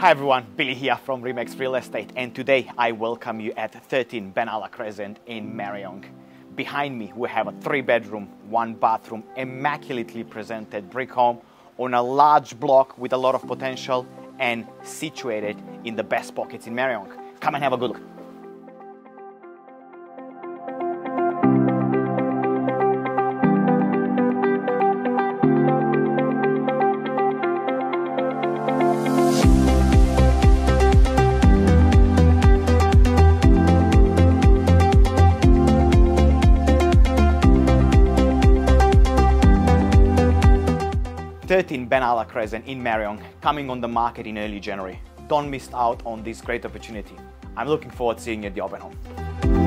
Hi everyone, Billy here from Remax Real Estate, and today I welcome you at 13 Benalla Crescent in Marayong. Behind me we have a 3-bedroom, 1-bathroom, immaculately presented brick home on a large block with a lot of potential and situated in the best pockets in Marayong. Come and have a good look. Benalla Crescent in Marayong, coming on the market in early January. Don't miss out on this great opportunity. I'm looking forward to seeing you at the open home.